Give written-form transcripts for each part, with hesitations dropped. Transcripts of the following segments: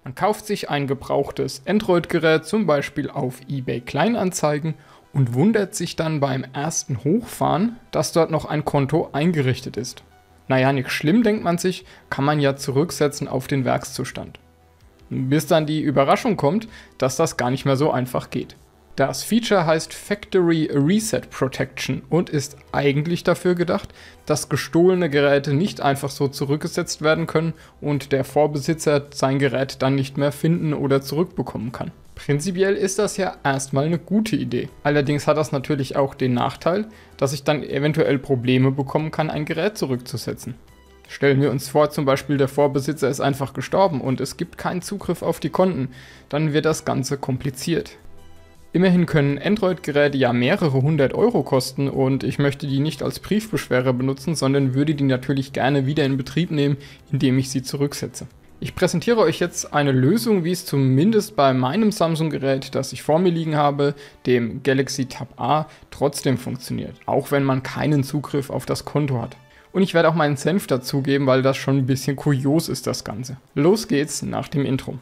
Man kauft sich ein gebrauchtes Android-Gerät, zum Beispiel auf eBay Kleinanzeigen, und wundert sich dann beim ersten Hochfahren, dass dort noch ein Konto eingerichtet ist. Naja, nicht schlimm, denkt man sich, kann man ja zurücksetzen auf den Werkszustand. Bis dann die Überraschung kommt, dass das gar nicht mehr so einfach geht. Das Feature heißt Factory Reset Protection und ist eigentlich dafür gedacht, dass gestohlene Geräte nicht einfach so zurückgesetzt werden können und der Vorbesitzer sein Gerät dann nicht mehr finden oder zurückbekommen kann. Prinzipiell ist das ja erstmal eine gute Idee. Allerdings hat das natürlich auch den Nachteil, dass ich dann eventuell Probleme bekommen kann, ein Gerät zurückzusetzen. Stellen wir uns vor, zum Beispiel der Vorbesitzer ist einfach gestorben und es gibt keinen Zugriff auf die Konten, dann wird das Ganze kompliziert. Immerhin können Android-Geräte ja mehrere 100 € kosten und ich möchte die nicht als Briefbeschwerer benutzen, sondern würde die natürlich gerne wieder in Betrieb nehmen, indem ich sie zurücksetze. Ich präsentiere euch jetzt eine Lösung, wie es zumindest bei meinem Samsung-Gerät, das ich vor mir liegen habe, dem Galaxy Tab A, trotzdem funktioniert, auch wenn man keinen Zugriff auf das Konto hat. Und ich werde auch meinen Senf dazugeben, weil das schon ein bisschen kurios ist, das Ganze. Los geht's nach dem Intro.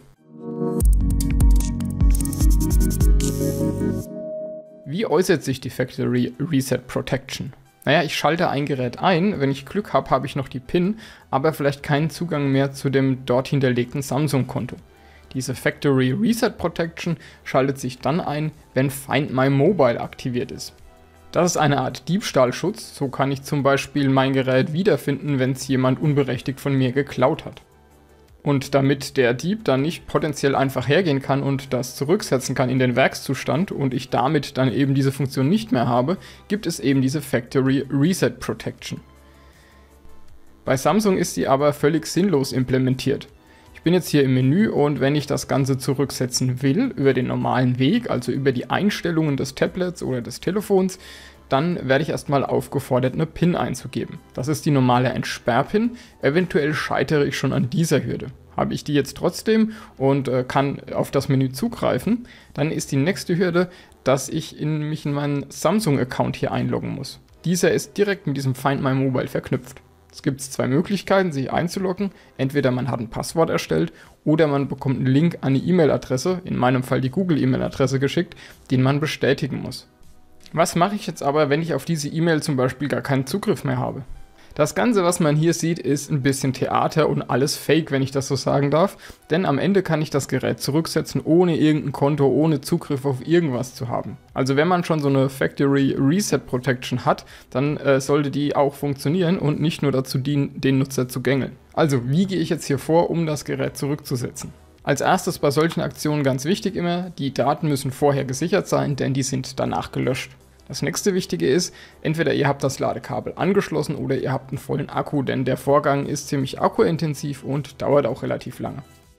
Wie äußert sich die Factory Reset Protection? Naja, ich schalte ein Gerät ein, wenn ich Glück habe, habe ich noch die PIN, aber vielleicht keinen Zugang mehr zu dem dort hinterlegten Samsung-Konto. Diese Factory Reset Protection schaltet sich dann ein, wenn Find My Mobile aktiviert ist. Das ist eine Art Diebstahlschutz, so kann ich zum Beispiel mein Gerät wiederfinden, wenn es jemand unberechtigt von mir geklaut hat. Und damit der Dieb dann nicht potenziell einfach hergehen kann und das zurücksetzen kann in den Werkszustand und ich damit dann eben diese Funktion nicht mehr habe, gibt es eben diese Factory Reset Protection. Bei Samsung ist sie aber völlig sinnlos implementiert. Ich bin jetzt hier im Menü und wenn ich das Ganze zurücksetzen will, über den normalen Weg, also über die Einstellungen des Tablets oder des Telefons, dann werde ich erstmal aufgefordert, eine PIN einzugeben. Das ist die normale Entsperr-PIN, eventuell scheitere ich schon an dieser Hürde. Habe ich die jetzt trotzdem und kann auf das Menü zugreifen, dann ist die nächste Hürde, dass ich mich in meinen Samsung-Account hier einloggen muss. Dieser ist direkt mit diesem Find My Mobile verknüpft. Es gibt zwei Möglichkeiten, sich einzuloggen. Entweder man hat ein Passwort erstellt oder man bekommt einen Link an die E-Mail-Adresse, in meinem Fall die Google-E-Mail-Adresse geschickt, den man bestätigen muss. Was mache ich jetzt aber, wenn ich auf diese E-Mail zum Beispiel gar keinen Zugriff mehr habe? Das Ganze, was man hier sieht, ist ein bisschen Theater und alles Fake, wenn ich das so sagen darf, denn am Ende kann ich das Gerät zurücksetzen, ohne irgendein Konto, ohne Zugriff auf irgendwas zu haben. Also wenn man schon so eine Factory Reset Protection hat, dann sollte die auch funktionieren und nicht nur dazu dienen, den Nutzer zu gängeln. Also wie gehe ich jetzt hier vor, um das Gerät zurückzusetzen? Als erstes bei solchen Aktionen ganz wichtig immer, die Daten müssen vorher gesichert sein, denn die sind danach gelöscht. Das nächste Wichtige ist, entweder ihr habt das Ladekabel angeschlossen oder ihr habt einen vollen Akku, denn der Vorgang ist ziemlich akkuintensiv und dauert auch relativ lange.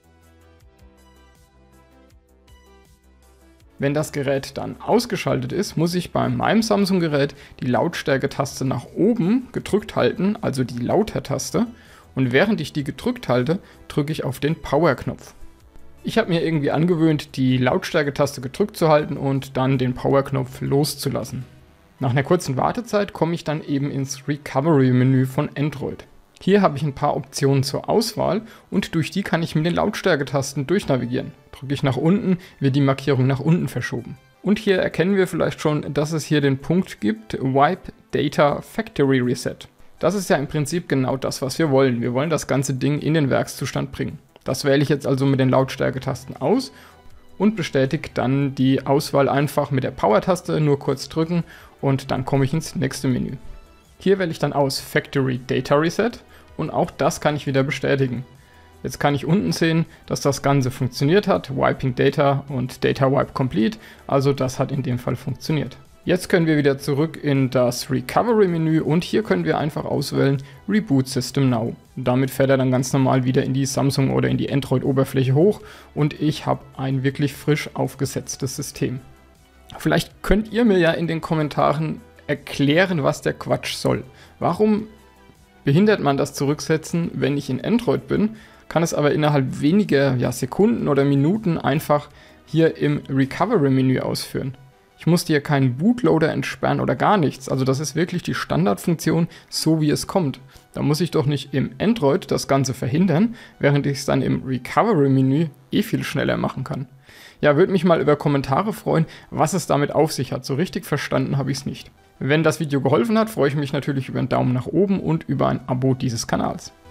Wenn das Gerät dann ausgeschaltet ist, muss ich bei meinem Samsung-Gerät die Lautstärke-Taste nach oben gedrückt halten, also die Lauter-Taste, und während ich die gedrückt halte, drücke ich auf den Power-Knopf. Ich habe mir irgendwie angewöhnt, die Lautstärke-Taste gedrückt zu halten und dann den Power-Knopf loszulassen. Nach einer kurzen Wartezeit komme ich dann eben ins Recovery-Menü von Android. Hier habe ich ein paar Optionen zur Auswahl und durch die kann ich mit den Lautstärke-Tasten durchnavigieren. Drücke ich nach unten, wird die Markierung nach unten verschoben. Und hier erkennen wir vielleicht schon, dass es hier den Punkt gibt, Wipe Data Factory Reset. Das ist ja im Prinzip genau das, was wir wollen. Wir wollen das ganze Ding in den Werkszustand bringen. Das wähle ich jetzt also mit den Lautstärke-Tasten aus und bestätige dann die Auswahl einfach mit der Power-Taste, nur kurz drücken und dann komme ich ins nächste Menü. Hier wähle ich dann aus Factory Data Reset und auch das kann ich wieder bestätigen. Jetzt kann ich unten sehen, dass das Ganze funktioniert hat, Wiping Data und Data Wipe Complete, also das hat in dem Fall funktioniert. Jetzt können wir wieder zurück in das Recovery-Menü und hier können wir einfach auswählen Reboot System Now. Damit fährt er dann ganz normal wieder in die Samsung- oder in die Android-Oberfläche hoch und ich habe ein wirklich frisch aufgesetztes System. Vielleicht könnt ihr mir ja in den Kommentaren erklären, was der Quatsch soll. Warum behindert man das Zurücksetzen, wenn ich in Android bin, kann es aber innerhalb weniger Sekunden oder Minuten einfach hier im Recovery-Menü ausführen? Ich musste hier keinen Bootloader entsperren oder gar nichts. Also das ist wirklich die Standardfunktion, so wie es kommt. Da muss ich doch nicht im Android das Ganze verhindern, während ich es dann im Recovery-Menü eh viel schneller machen kann. Ja, würde mich mal über Kommentare freuen, was es damit auf sich hat. So richtig verstanden habe ich es nicht. Wenn das Video geholfen hat, freue ich mich natürlich über einen Daumen nach oben und über ein Abo dieses Kanals.